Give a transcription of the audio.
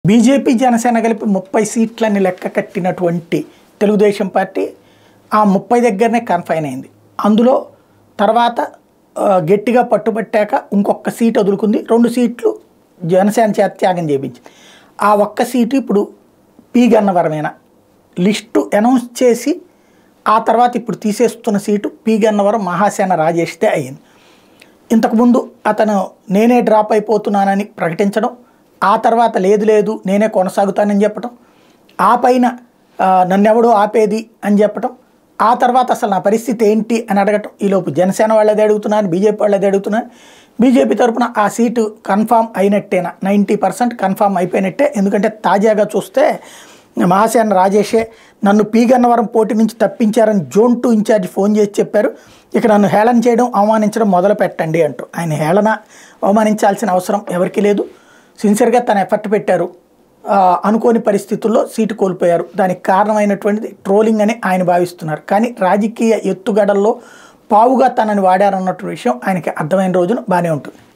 BJP Janasena కలిపి 30 సీట్లని లెక్క కట్టినటువంటి తెలుగుదేశం పార్టీ ఆ 30 దగ్గరనే కన్ఫైన్ అయింది. అందులో తర్వాత గట్టిగా పట్టుబట్టాక ఇంకొక సీట్ వదులుకుంది. 2 సీట్లు జనసేన చేత త్యాగం చేయించింది. ఆ ఒక్క సీటు ఇప్పుడు పి గన్నవరమేనా లిస్టు అనౌన్స్ చేసి ఆ తర్వాత ఇప్పుడు తీసేస్తున్న సీటు పి గన్నవరం మహాసేన రాజేష్దే అయ్యింది. ఇంతకుముందు అతను నేనే డ్రాప్ అయిపోతున్నానని ప్రకటించడం, ఆ తర్వాత లేదు నేనే కొనసాగుతానని చెప్పడం, ఆ పైన నన్నెవడో ఆపేది అని చెప్పడం, ఆ తర్వాత అసలు నా పరిస్థితి ఏంటి అని అడగటం. ఈలోపు జనసేన వాళ్ళది అడుగుతున్నాను, బీజేపీ వాళ్ళది అడుగుతున్నాను. బీజేపీ తరఫున ఆ సీటు కన్ఫామ్ అయినట్టేనా, 90% కన్ఫామ్ అయిపోయినట్టే. ఎందుకంటే తాజాగా చూస్తే మహాసేన రాజేషే నన్ను పి గన్నవరం పోటీ నుంచి తప్పించారని జోన్ 2 ఇన్ఛార్జ్ ఫోన్ చేసి చెప్పారు. ఇక నన్ను హేళన చేయడం, అవమానించడం మొదలు పెట్టండి అంటూ. ఆయన హేళన అవమానించాల్సిన అవసరం ఎవరికీ లేదు. సిన్సియర్గా తన ఎఫర్ట్ పెట్టారు, అనుకోని పరిస్థితుల్లో సీటు కోల్పోయారు. దానికి కారణమైనటువంటిది ట్రోలింగ్ అని ఆయన భావిస్తున్నారు. కానీ రాజకీయ ఎత్తుగడల్లో పావుగా తనని వాడారన్నటువంటి విషయం ఆయనకి అర్థమైన రోజున బాగానే ఉంటుంది.